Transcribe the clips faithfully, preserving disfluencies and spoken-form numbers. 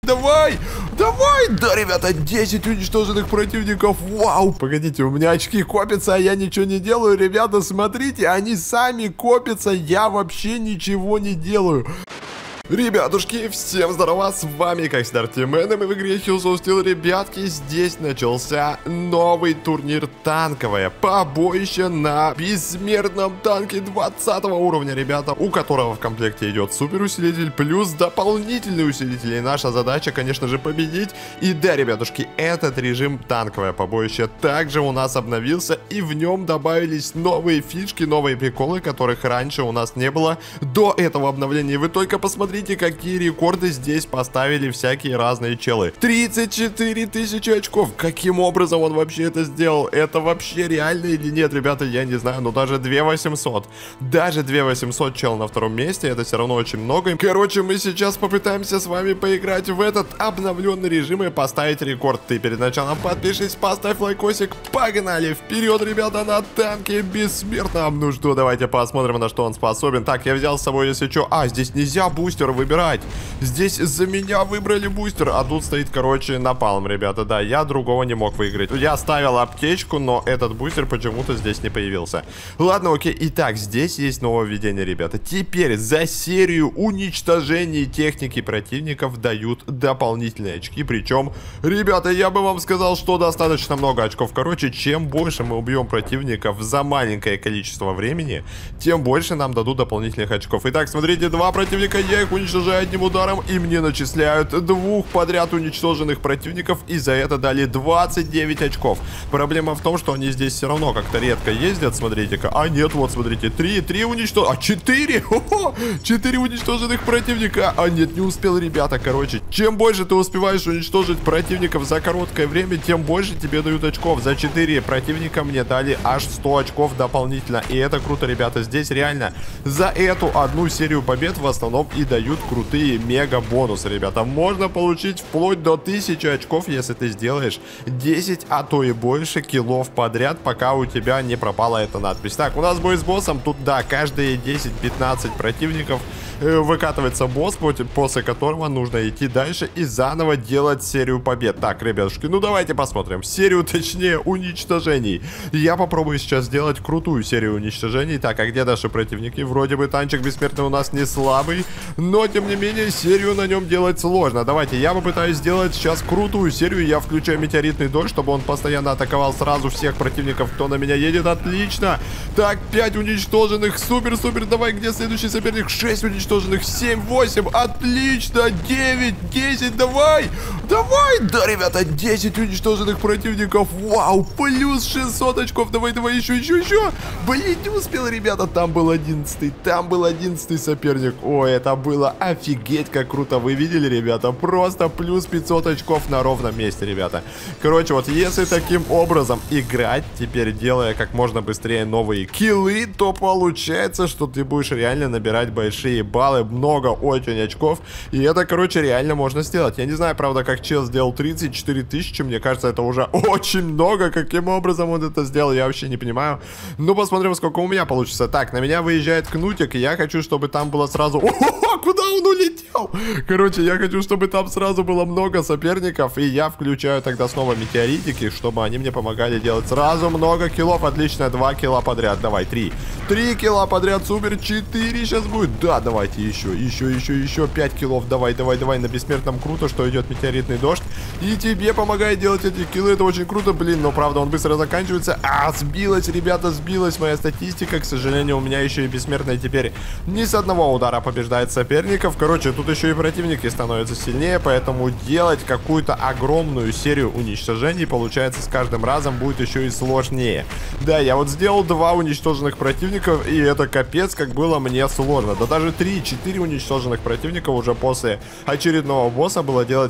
Давай, давай, да, ребята, десять уничтоженных противников, вау. Погодите, у меня очки копятся, а я ничего не делаю, ребята, смотрите, они сами копятся, я вообще ничего не делаю. Ребятушки, всем здорово, с вами как всегда Артемен, и мы в игре Hills of Steel, ребятки, здесь начался новый турнир танковое побоище на бессмертном танке двадцатого уровня, ребята, у которого в комплекте идет супер усилитель плюс дополнительный усилитель, и наша задача, конечно же, победить. И да, ребятушки, этот режим танковое побоище также у нас обновился, и в нем добавились новые фишки, новые приколы, которых раньше у нас не было до этого обновления. Вы только посмотрите, Смотрите, какие рекорды здесь поставили всякие разные челы. тридцать четыре тысячи очков. Каким образом он вообще это сделал? Это вообще реально или нет, ребята, я не знаю. Но даже две тысячи восемьсот. Даже две тысячи восемьсот чел на втором месте. Это все равно очень много. Короче, мы сейчас попытаемся с вами поиграть в этот обновленный режим и поставить рекорд. Ты перед началом подпишись, поставь лайкосик. Погнали вперед, ребята, на танке бессмертном. Ну что, давайте посмотрим, на что он способен. Так, я взял с собой, если что. А, здесь нельзя бустер выбирать. Здесь за меня выбрали бустер, а тут стоит, короче, напалм, ребята. Да, я другого не мог выиграть. Я ставил аптечку, но этот бустер почему-то здесь не появился. Ладно, окей. Итак, здесь есть нововведение, ребята. Теперь за серию уничтожений техники противников дают дополнительные очки. Причем, ребята, я бы вам сказал, что достаточно много очков. Короче, чем больше мы убьем противников за маленькое количество времени, тем больше нам дадут дополнительных очков. Итак, смотрите, два противника, я их уничтожаю одним ударом, и мне начисляют двух подряд уничтоженных противников, и за это дали двадцать девять очков. Проблема в том, что они здесь все равно как-то редко ездят, смотрите-ка. А нет, вот смотрите, три, три уничтоженных, а четыре, четыре уничтоженных противника. А нет, не успел, ребята. Короче, чем больше ты успеваешь уничтожить противников за короткое время, тем больше тебе дают очков. За четыре противника мне дали аж сто очков дополнительно, и это круто, ребята. Здесь реально за эту одну серию побед в основном и дают крутые мега бонусы, ребята. Можно получить вплоть до тысячи очков, если ты сделаешь десять, а то и больше киллов подряд, пока у тебя не пропала эта надпись. Так, у нас бой с боссом. Тут, да, каждые десять-пятнадцать противников э, выкатывается босс, после которого нужно идти дальше и заново делать серию побед. Так, ребятушки, ну давайте посмотрим. Серию, точнее, уничтожений. Я попробую сейчас сделать крутую серию уничтожений. Так, а где наши противники? Вроде бы танчик бессмертный у нас не слабый, но, тем не менее, серию на нем делать сложно. Давайте, я попытаюсь сделать сейчас крутую серию. Я включаю метеоритный дождь, чтобы он постоянно атаковал сразу всех противников, кто на меня едет. Отлично. Так, пять уничтоженных. Супер, супер. Давай, где следующий соперник? шесть уничтоженных. семь, восемь. Отлично. девять, десять. Давай. Давай. Да, ребята, десять уничтоженных противников. Вау. Плюс шестьсот очков. Давай, давай, еще, еще, еще. Блин, не успел, ребята. Там был одиннадцатый. Там был одиннадцатый соперник. Ой, это было офигеть как круто. Вы видели, ребята? Просто плюс пятьсот очков на ровном месте, ребята. Короче, вот если таким образом играть, теперь делая как можно быстрее новые киллы, то получается, что ты будешь реально набирать большие баллы, много очень очков. И это, короче, реально можно сделать. Я не знаю, правда, как чел сделал тридцать четыре тысячи. Мне кажется, это уже очень много. Каким образом он это сделал, я вообще не понимаю. Ну, посмотрим, сколько у меня получится. Так, на меня выезжает Кнутик, и я хочу, чтобы там было сразу... О, куда он улетел? Короче, я хочу, чтобы там сразу было много соперников, и я включаю тогда снова метеоритики, чтобы они мне помогали делать сразу много киллов. Отлично, два килла подряд. Давай, три. Три килла подряд, супер. четыре сейчас будет. Да, давайте еще, еще, еще, еще пять киллов. Давай, давай, давай. На бессмертном круто, что идет метеоритный дождь. И тебе помогает делать эти киллы. Это очень круто, блин. Но, правда, он быстро заканчивается. А, сбилась, ребята, сбилась моя статистика. К сожалению, у меня еще и бессмертный теперь не с одного удара побеждает соперников. Короче, тут еще и противники становятся сильнее, поэтому делать какую-то огромную серию уничтожений, получается, с каждым разом будет еще и сложнее. Да, я вот сделал два уничтоженных противников, и это капец, как было мне сложно. Да даже три-четыре уничтоженных противника уже после очередного босса было делать гораздо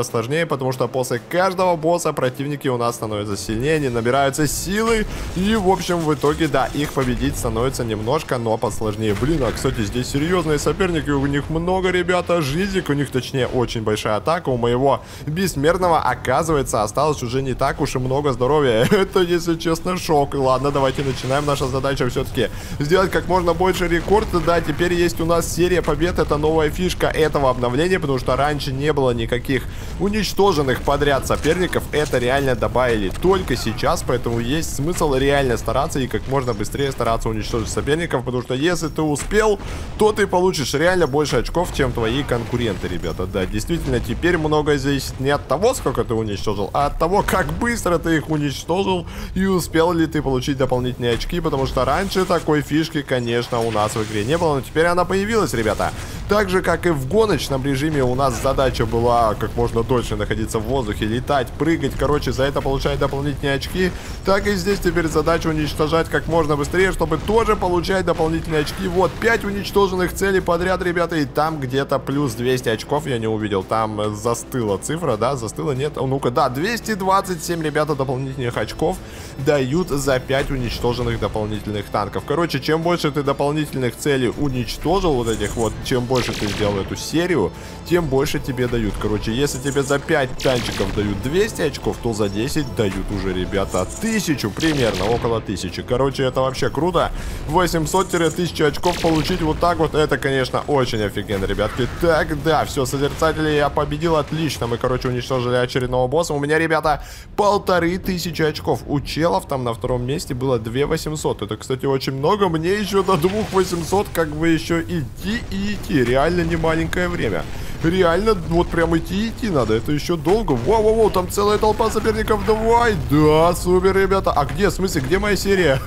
сложнее, потому что после каждого босса противники у нас становятся сильнее, они набираются силы, и, в общем, в итоге, да, их победить становится немножко, но посложнее. Блин, а, кстати, здесь серьезные соперники, у них много, ребята, жизней, у них, точнее, очень большая атака, у моего бессмертного, оказывается, осталось уже не так уж и много здоровья. Это, если честно, шок. Ладно, давайте начинаем. Наша задача все-таки сделать как можно больше рекордов. Да, теперь есть у нас серия побед, это новая фишка этого обновления, потому что раньше не было никаких уничтоженных подряд соперников, это реально добавили только сейчас, поэтому есть смысл реально стараться и как можно быстрее стараться уничтожить соперников, потому что если ты успел, то ты получишь реально больше очков, чем твои конкуренты, ребята. Да, действительно, теперь многое зависит не от того, сколько ты уничтожил, а от того, как быстро ты их уничтожил и успел ли ты получить дополнительные очки, потому что раньше такой фишки, конечно, у нас в игре не было, но теперь она появилась, ребята. Так же, как и в гоночном режиме, у нас задача была как можно дольше находиться в воздухе, летать, прыгать, короче, за это получать дополнительные очки. Так и здесь теперь задача уничтожать как можно быстрее, чтобы тоже получать дополнительные очки. Вот, пять уничтоженных целей подряд, ребята, и там где-то плюс двести очков я не увидел. Там застыла цифра, да, застыла, нет? Ну-ка, да, двести двадцать семь, ребята, дополнительных очков дают за пять уничтоженных дополнительных танков. Короче, чем больше ты дополнительных целей уничтожил, вот этих вот, чем больше ты сделал эту серию, тем больше тебе дают. Короче, если тебе за пять танчиков дают двести очков, то за десять дают уже, ребята, тысячу примерно, около тысячи. Короче, это вообще круто. восемьсот-тысяча очков получить вот так вот, это, конечно, очень офигенно, ребятки. Так, да, все, созерцатели я победил, отлично. Мы, короче, уничтожили очередного босса. У меня, ребята, полторы тысячи очков. У челов там на втором месте было две тысячи восемьсот. Это, кстати, очень много. Мне еще до двух тысяч восьмисот как бы еще идти и идти. Реально не маленькое время. Реально, вот прям идти идти надо. Это еще долго. Воу-воу-воу, там целая толпа соперников. Давай. Да, супер, ребята. А где, в смысле, где моя серия?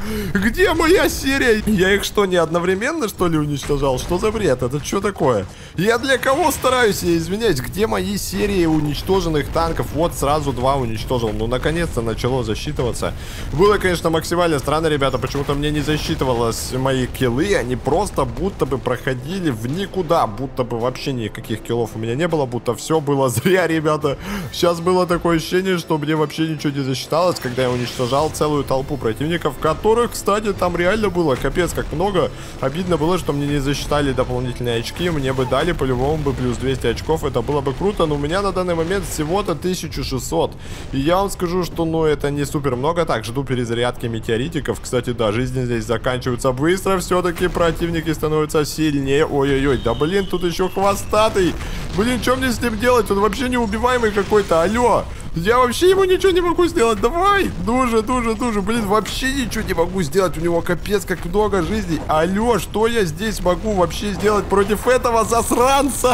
Где моя серия? Я их что, не одновременно, что ли, уничтожал? Что за бред? Это что такое? Я для кого стараюсь? Я извиняюсь. Где мои серии уничтоженных танков? Вот сразу два уничтожил. Ну, наконец-то начало засчитываться. Было, конечно, максимально странно, ребята. Почему-то мне не засчитывалось мои киллы. Они просто будто бы проходили в никуда. Будто бы вообще никаких Каких киллов у меня не было, будто все было зря, ребята. Сейчас было такое ощущение, что мне вообще ничего не засчиталось, когда я уничтожал целую толпу противников, которых, кстати, там реально было капец как много. Обидно было, что мне не засчитали дополнительные очки, мне бы дали по-любому бы плюс двести очков, это было бы круто, но у меня на данный момент всего-то тысяча шестьсот. И я вам скажу, что, ну, это не супер много, так, жду перезарядки метеоритиков. Кстати, да, жизни здесь заканчиваются быстро, все-таки противники становятся сильнее. Ой-ой-ой, да блин, тут еще хвоста. Блин, что мне с ним делать? Он вообще неубиваемый какой-то, алло. Я вообще ему ничего не могу сделать. Давай, дужа, дужа, дужа. Блин, вообще ничего не могу сделать. У него капец как много жизней. Алло, что я здесь могу вообще сделать против этого засранца?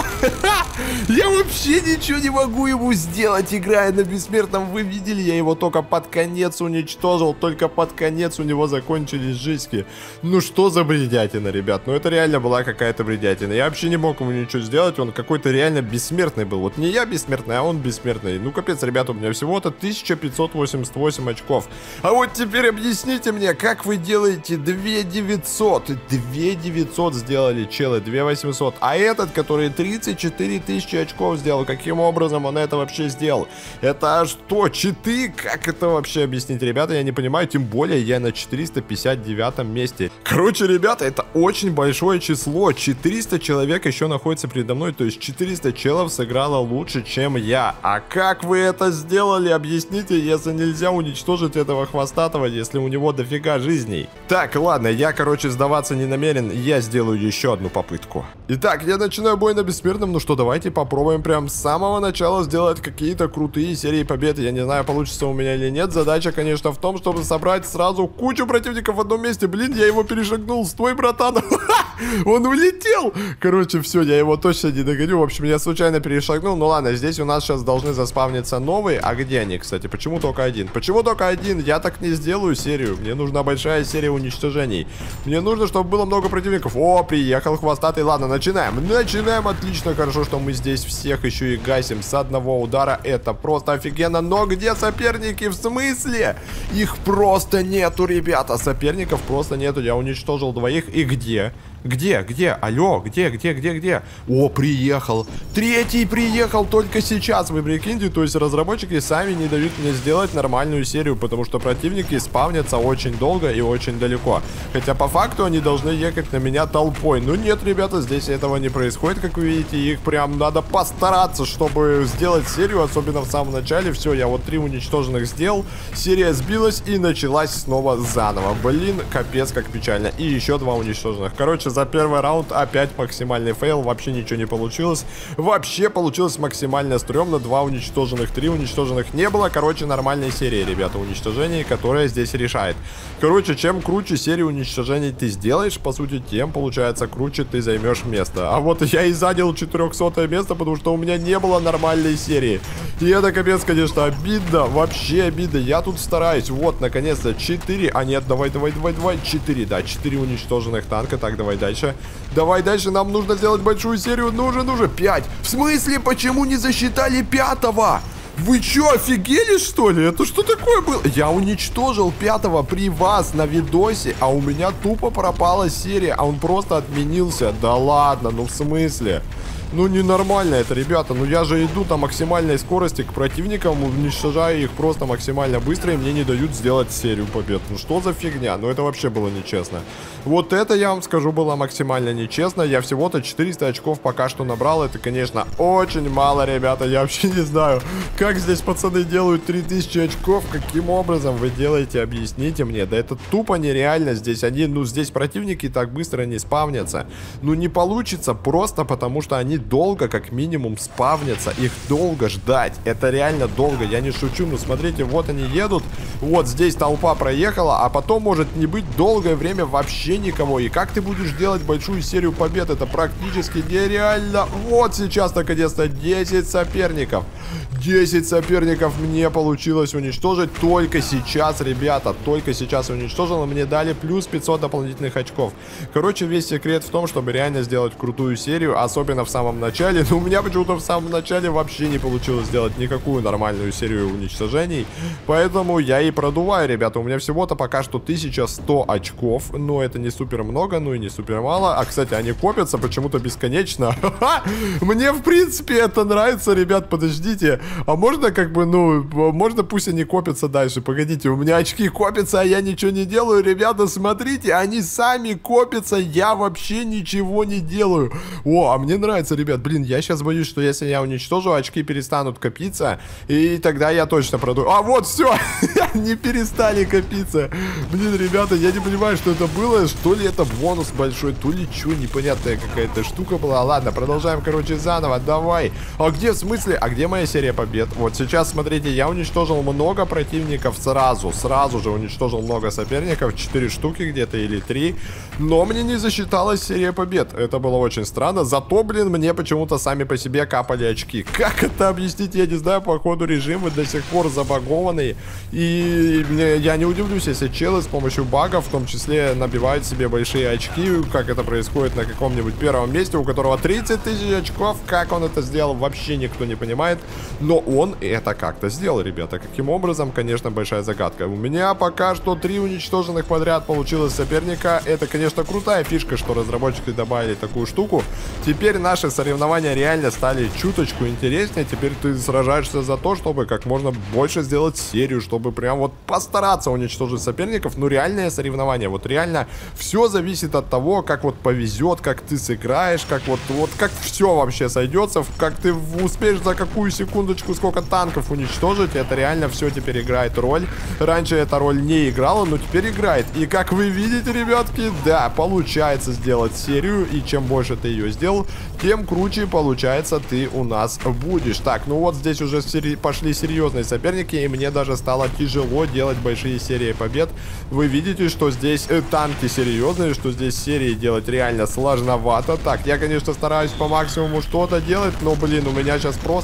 Я вообще ничего не могу ему сделать, играя на бессмертном. Вы видели, я его только под конец уничтожил. Только под конец у него закончились жизни. Ну что за бредятина, ребят? Ну это реально была какая-то бредятина. Я вообще не мог ему ничего сделать. Он какой-то реально бессмертный был. Вот не я бессмертный, а он бессмертный. Ну капец, ребят. У меня всего-то тысяча пятьсот восемьдесят восемь очков. А вот теперь объясните мне, как вы делаете две тысячи девятьсот? две тысячи девятьсот сделали челы, две тысячи восемьсот. А этот, который тридцать четыре тысячи очков сделал, каким образом он это вообще сделал? Это что, читы? Как это вообще объяснить, ребята? Я не понимаю, тем более я на четыреста пятьдесят девятом месте. Короче, ребята, это очень большое число. четыреста человек еще находится передо мной, то есть четыреста челов сыграло лучше, чем я. А как вы это сделали, объясните, если нельзя уничтожить этого хвостатого, если у него дофига жизней. Так, ладно, я, короче, сдаваться не намерен, я сделаю еще одну попытку. Итак, я начинаю бой на бессмертном, ну что, давайте попробуем прям с самого начала сделать какие-то крутые серии побед. Я не знаю, получится у меня или нет. Задача, конечно, в том, чтобы собрать сразу кучу противников в одном месте. Блин, я его перешагнул, стой, братан. Он улетел. Короче, все, я его точно не догоню. В общем, я случайно перешагнул. Ну ладно, здесь у нас сейчас должны заспавниться новые. А где они, кстати? Почему только один? Почему только один? Я так не сделаю серию. Мне нужна большая серия уничтожений. Мне нужно, чтобы было много противников. О, приехал хвостатый. Ладно, начинаем. Начинаем. Отлично. Хорошо, что мы здесь всех еще и гасим с одного удара. Это просто офигенно. Но где соперники? В смысле? Их просто нету, ребята. Соперников просто нету. Я уничтожил двоих. И где? Где, где? Алло, где, где, где, где? О, приехал. Третий приехал только сейчас, вы прикиньте. То есть разработчики сами не дают мне сделать нормальную серию, потому что противники спавнятся очень долго и очень далеко. Хотя по факту они должны ехать на меня толпой. Но нет, ребята, здесь этого не происходит, как вы видите. Их прям надо постараться, чтобы сделать серию, особенно в самом начале. Все, я вот три уничтоженных сделал. Серия сбилась и началась снова заново. Блин, капец, как печально. И еще два уничтоженных. Короче, за первый раунд опять максимальный фейл. Вообще ничего не получилось. Вообще получилось максимально стрёмно. Два уничтоженных, три уничтоженных не было. Короче, нормальная серия, ребята, уничтожений, которая здесь решает. Короче, чем круче серию уничтожений ты сделаешь, по сути, тем, получается, круче ты займешь место. А вот я и занял четырёхсотое место, потому что у меня не было нормальной серии. И это, капец, конечно, обидно. Вообще обидно. Я тут стараюсь. Вот, наконец-то, четыре. А нет, давай, давай, давай, давай. четыре, да, четыре уничтоженных танка. Так, давай дальше. Давай дальше, нам нужно сделать большую серию. Ну же, ну же, пять. В смысле, почему не засчитали пятого? Вы чё, офигели, что ли? Это что такое было? Я уничтожил пятого при вас на видосе, а у меня тупо пропала серия, а он просто отменился. Да ладно, ну в смысле? Ну ненормально это, ребята. Ну я же иду на максимальной скорости к противникам, уничтожаю их просто максимально быстро, и мне не дают сделать серию побед. Ну что за фигня? Ну это вообще было нечестно. Вот это, я вам скажу, было максимально нечестно. Я всего-то четыреста очков пока что набрал. Это, конечно, очень мало, ребята. Я вообще не знаю, как здесь пацаны делают три тысячи очков. Каким образом вы делаете? Объясните мне. Да это тупо нереально. Здесь они, ну здесь противники так быстро не спавнятся. Ну не получится просто потому, что они долго, как минимум, спавнятся. Их долго ждать. Это реально долго. Я не шучу. Ну смотрите, вот они едут. Вот здесь толпа проехала, а потом может не быть долгое время вообще никого. И как ты будешь делать большую серию побед? Это практически нереально. Вот сейчас наконец-то десять соперников. десять соперников мне получилось уничтожить только сейчас, ребята. Только сейчас уничтожил. Мне дали плюс пятьсот дополнительных очков. Короче, весь секрет в том, чтобы реально сделать крутую серию, особенно в самом начале. Но у меня почему-то в самом начале вообще не получилось сделать никакую нормальную серию уничтожений. Поэтому я и продуваю, ребята. У меня всего-то пока что тысяча сто очков. Но это не супер много, ну и не супер мало. А, кстати, они копятся почему-то бесконечно. Мне, в принципе, это нравится, ребят. Подождите. А можно как бы, ну, можно пусть они копятся дальше. Погодите, у меня очки копятся, а я ничего не делаю. Ребята, смотрите, они сами копятся. Я вообще ничего не делаю. О, а мне нравится, ребят. Блин, я сейчас боюсь, что если я уничтожу, очки перестанут копиться. И тогда я точно продую. А, вот, все. Не перестали копиться. Блин, ребята, я не понимаю, что это было. Что ли это бонус большой, то ли что, непонятная какая-то штука была. Ладно, продолжаем, короче, заново. Давай. А где, в смысле? А где моя серия побед? Вот сейчас, смотрите, я уничтожил много противников сразу. Сразу же уничтожил много соперников. четыре штуки где-то или три. Но мне не засчиталась серия побед. Это было очень странно. Зато, блин, мне почему-то сами по себе капали очки. Как это объяснить, я не знаю. Походу режимы до сих пор забагованные. И я не удивлюсь, если челы с помощью багов в том числе набивают себе большие очки. Как это происходит на каком-нибудь первом месте, у которого тридцать тысяч очков. Как он это сделал, вообще никто не понимает. Но он это как-то сделал, ребята. Каким образом, конечно, большая загадка. У меня пока что три уничтоженных подряд получилось соперника. Это, конечно, крутая фишка, что разработчики добавили такую штуку. Теперь наши соревнования реально стали чуточку интереснее. Теперь ты сражаешься за то, чтобы как можно больше сделать серию, чтобы прям вот постараться уничтожить соперников. Ну, реальное соревнование. Вот реально все зависит от того, как вот повезет, как ты сыграешь, как вот, вот как все вообще сойдется, как ты успеешь за какую секундочку сколько танков уничтожить. Это реально все теперь играет роль. Раньше эта роль не играла, но теперь играет. И как вы видите, ребятки, да, получается сделать серию. И чем больше ты ее сделал, тем круче, получается, ты у нас будешь. Так, ну вот здесь уже сери- пошли серьезные соперники, и мне даже стало тяжело делать большие серии побед. Вы видите, что здесь э, танки серьезные, что здесь серии делать реально сложновато. Так, я, конечно, стараюсь по максимуму что-то делать, но, блин, у меня сейчас просто тупо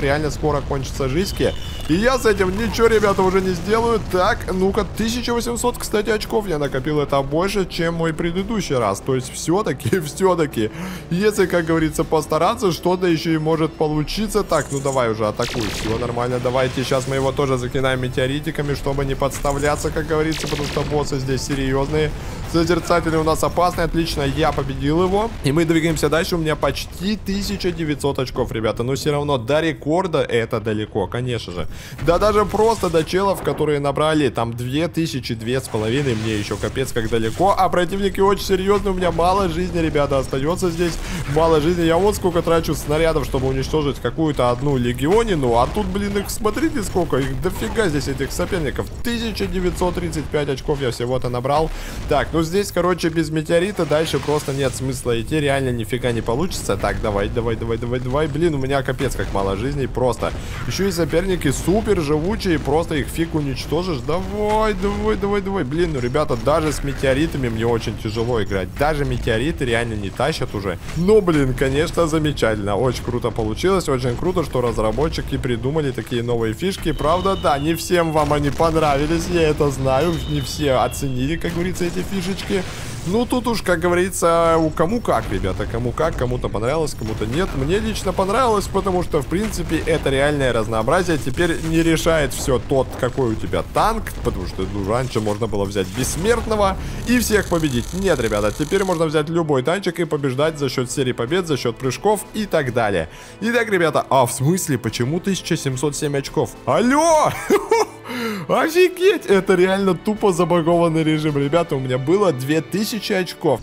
реально скоро кончатся жизни. И я с этим ничего, ребята, уже не сделаю. Так, ну-ка, тысяча восемьсот, кстати, очков я накопил. Это больше, чем мой предыдущий раз. То есть все-таки, все-таки, если, как говорится, постараться, что-то еще и может получиться. Так, ну давай уже атакуй. Все нормально, давайте. Сейчас мы его тоже закинаем метеоритиками, чтобы не подставляться, как говорится, потому что боссы здесь серьезные. Созерцатели у нас опасные. Отлично, я победил его. И мы двигаемся дальше. У меня почти тысяча девятьсот очков, ребята. Но все равно до рекорда это далеко, конечно же. Да даже просто до челов, которые набрали там две тысячи, две с половиной, мне еще капец как далеко. А противники очень серьезные. У меня мало жизни, ребята, остается здесь. Мало жизни. Я вот сколько трачу снарядов, чтобы уничтожить какую-то одну легионину. А тут, блин, их смотрите сколько. Их дофига здесь этих соперников. тысяча девятьсот тридцать пять очков я всего-то набрал. Так, ну здесь, короче, без метеорита дальше просто нет смысла идти. Реально нифига не получится. Так, давай, давай, давай, давай, давай. Блин, у меня капец как мало жизни. Просто. Еще и соперники супер живучие. Просто их фиг уничтожишь. Давай, давай, давай, давай. Блин, ну, ребята, даже с метеоритами мне очень тяжело играть. Даже метеориты реально не тащат уже. Но, блин, конечно, замечательно. Очень круто получилось. Очень круто, что разработчики придумали такие новые фишки. Правда, да, не всем вам они понравились. Я это знаю. Не все оценили, как говорится, эти фишечки. Ну, тут уж, как говорится, у кому как, ребята. Кому как, кому-то понравилось, кому-то нет. Мне лично понравилось, потому что, в принципе, это реальное разнообразие. Теперь не решает все тот, какой у тебя танк, потому что, ну, раньше можно было взять бессмертного и всех победить. Нет, ребята, теперь можно взять любой танчик и побеждать за счет серии побед, за счет прыжков и так далее. Итак, ребята, а в смысле, почему тысяча семьсот семь очков? Алло! Офигеть! Это реально тупо забагованный режим. Ребята, у меня было две тысячи очков.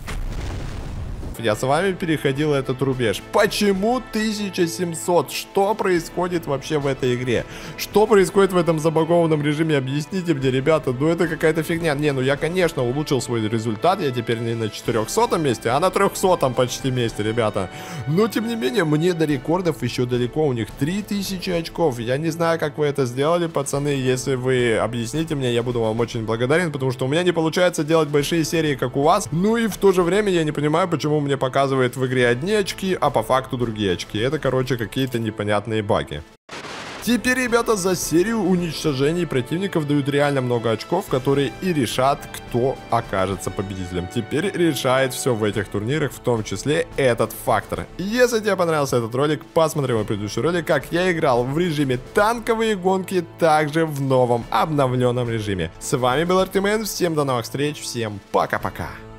Я с вами переходил этот рубеж. Почему тысяча семьсот? Что происходит вообще в этой игре? Что происходит в этом забагованном режиме? Объясните мне, ребята. Ну это какая-то фигня. Не, ну я, конечно, улучшил свой результат. Я теперь не на четырехсотом месте, а на трехсотом почти месте, ребята. Но, тем не менее, мне до рекордов еще далеко. У них три тысячи очков. Я не знаю, как вы это сделали, пацаны. Если вы объясните мне, я буду вам очень благодарен, потому что у меня не получается делать большие серии, как у вас. Ну и в то же время я не понимаю, почему мне показывает в игре одни очки, а по факту другие очки. Это, короче, какие-то непонятные баги. Теперь, ребята, за серию уничтожений противников дают реально много очков, которые и решат, кто окажется победителем. Теперь решает все в этих турнирах, в том числе этот фактор. Если тебе понравился этот ролик, посмотри мой предыдущий ролик, как я играл в режиме танковые гонки, также в новом обновленном режиме. С вами был Артемен, всем до новых встреч, всем пока-пока.